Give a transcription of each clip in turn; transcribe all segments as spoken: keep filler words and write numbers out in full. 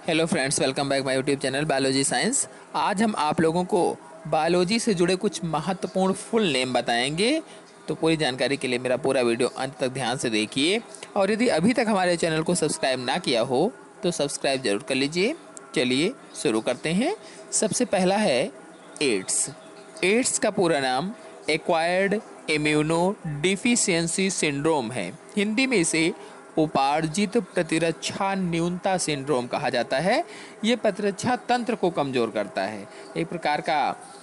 Hello friends, welcome back my YouTube channel biology science. आज हम आप लोगों को बायोलॉजी से जुड़े कुछ महत्वपूर्ण फुल नेम बताएंगे। तो पूरी जानकारी के लिए मेरा पूरा वीडियो अंत तक ध्यान से देखिए, और यदि अभी तक हमारे चैनल को सब्सक्राइब ना किया हो तो सब्सक्राइब जरूर कर लीजिए। चलिए शुरू करते हैं। सबसे पहला है एड्स। एड्स का पूरा नाम एक्वायर्ड इम्यूनो डिफिशियंसी सिंड्रोम है। हिंदी में इसे उपार्जित प्रतिरक्षा न्यूनता सिंड्रोम कहा जाता है। ये प्रतिरक्षा तंत्र को कमजोर करता है, एक प्रकार का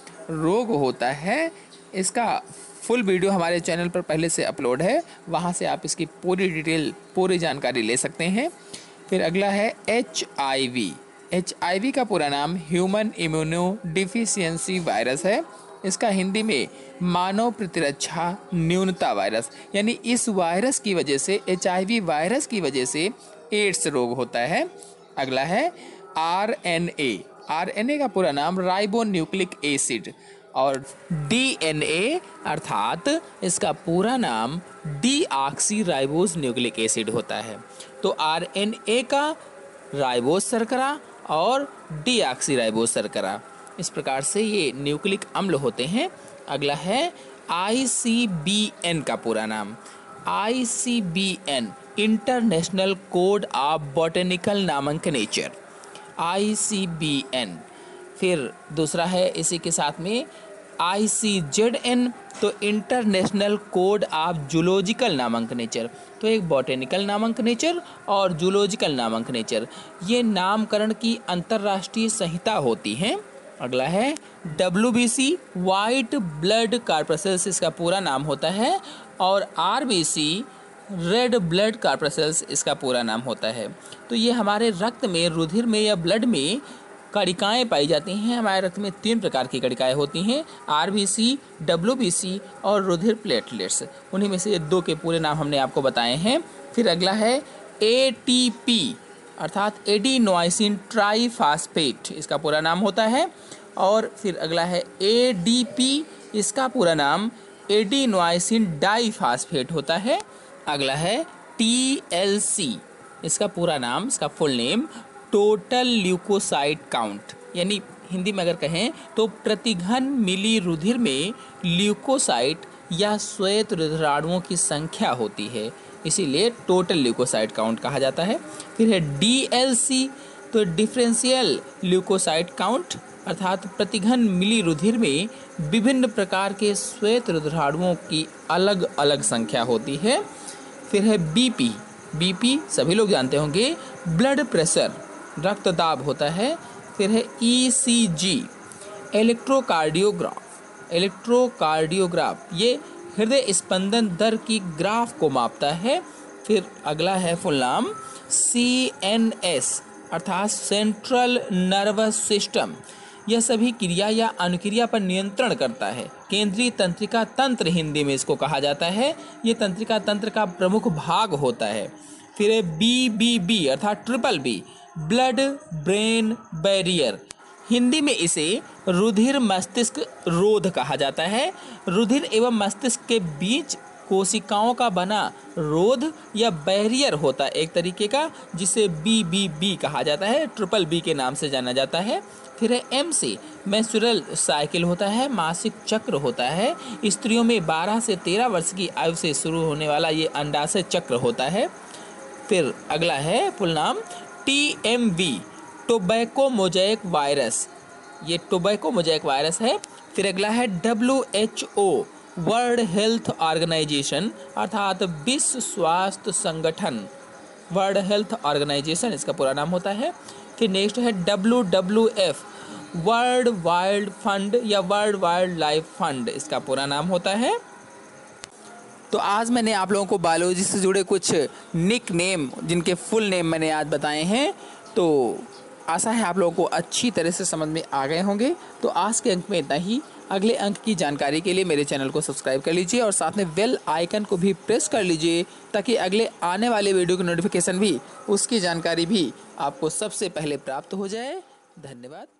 रोग होता है। इसका फुल वीडियो हमारे चैनल पर पहले से अपलोड है, वहाँ से आप इसकी पूरी डिटेल पूरी जानकारी ले सकते हैं। फिर अगला है H I V. H I V का पूरा नाम ह्यूमन इम्यूनो डिफिशियंसी वायरस है। इसका हिंदी में मानव प्रतिरक्षा न्यूनता वायरस, यानी इस वायरस की वजह से, एच आई वी वायरस की वजह से एड्स रोग होता है। अगला है R N A. R N A का पूरा नाम राइबो न्यूक्लिक एसिड, और डी एन ए अर्थात इसका पूरा नाम deoxyribose nucleic acid होता है। तो आर एन ए का राइबोस शर्करा और डी ऑक्सी राइबोस शर्करा, इस प्रकार से ये न्यूक्लिक अम्ल होते हैं। अगला है आई सी बी एन का पूरा नाम। I C B N international code of botanical nomenclature, I C B N. फिर दूसरा है इसी के साथ में आई सी जेड एन, तो international code of zoological nomenclature. तो एक बॉटनिकल नामकनेचर और जूलॉजिकल नामकनेचर, ये नामकरण की अंतर्राष्ट्रीय संहिता होती है। अगला है W B C white blood corpuscles, इसका पूरा नाम होता है, और R B C red blood corpuscles इसका पूरा नाम होता है। तो ये हमारे रक्त में, रुधिर में या ब्लड में कणिकाएँ पाई जाती हैं। हमारे रक्त में तीन प्रकार की कणिकाएँ होती हैं, R B C, W B C और रुधिर प्लेटलेट्स। उन्हीं में से दो के पूरे नाम हमने आपको बताए हैं। फिर अगला है ए टी पी अर्थात एडिनोसिन ट्राइफॉस्फेट, इसका पूरा नाम होता है। और फिर अगला है ए डी पी, इसका पूरा नाम एडिनोसिन डाइफॉस्फेट होता है। अगला है टी एल सी, इसका पूरा नाम, इसका full name total leucocyte count, यानी हिंदी में अगर कहें तो प्रतिघन मिली रुधिर में ल्यूकोसाइट या श्वेत रुधिराणुओं की संख्या होती है, इसीलिए टोटल ल्यूकोसाइट काउंट कहा जाता है। फिर है डी एल सी, तो डिफरेंशियल ल्यूकोसाइट काउंट अर्थात प्रतिघन मिली रुधिर में विभिन्न प्रकार के श्वेत रुधिराणुओं की अलग अलग संख्या होती है। फिर है बी पी। बी पी सभी लोग जानते होंगे, ब्लड प्रेशर, रक्तदाब होता है। फिर है ई सी जी, इलेक्ट्रोकार्डियोग्राफ। इलेक्ट्रोकार्डियोग्राफ ये हृदय स्पंदन दर की ग्राफ को मापता है। फिर अगला है फुल नाम सी एन एस अर्थात सेंट्रल नर्वस सिस्टम। यह सभी क्रिया या अनुक्रिया पर नियंत्रण करता है। केंद्रीय तंत्रिका तंत्र हिंदी में इसको कहा जाता है। ये तंत्रिका तंत्र का प्रमुख भाग होता है। फिर है बी बी बी अर्थात triple B, blood brain barrier. Hindi में इसे रुधिर मस्तिष्क रोध कहा जाता है। रुधिर एवं मस्तिष्क के बीच कोशिकाओं का बना रोध या बैरियर होता है एक तरीके का, जिसे बी बी बी कहा जाता है, ट्रिपल बी के नाम से जाना जाता है। फिर है एम से मेंस्ट्रुअल साइकिल होता है, मासिक चक्र होता है। स्त्रियों में बारह से तेरह वर्ष की आयु से शुरू होने वाला ये अंडाशय चक्र होता है। फिर अगला है फुल नाम T M V, tobacco mosaic virus, ये टोबैको मोज़ेक वायरस है। फिर अगला है W H O, world health organisation अर्थात विश्व स्वास्थ्य संगठन, वर्ल्ड हेल्थ ऑर्गेनाइजेशन इसका पूरा नाम होता है। फिर नेक्स्ट है W W F, world wild fund या वर्ल्ड वाइल्ड लाइफ फंड, इसका पूरा नाम होता है। तो आज मैंने आप लोगों को बायोलॉजी से जुड़े कुछ निक नेम, जिनके फुल नेम मैंने आज बताए हैं, तो आशा है आप लोगों को अच्छी तरह से समझ में आ गए होंगे। तो आज के अंक में इतना ही। अगले अंक की जानकारी के लिए मेरे चैनल को सब्सक्राइब कर लीजिए और साथ में बेल आइकन को भी प्रेस कर लीजिए, ताकि अगले आने वाले वीडियो की नोटिफिकेशन भी, उसकी जानकारी भी आपको सबसे पहले प्राप्त हो जाए। धन्यवाद।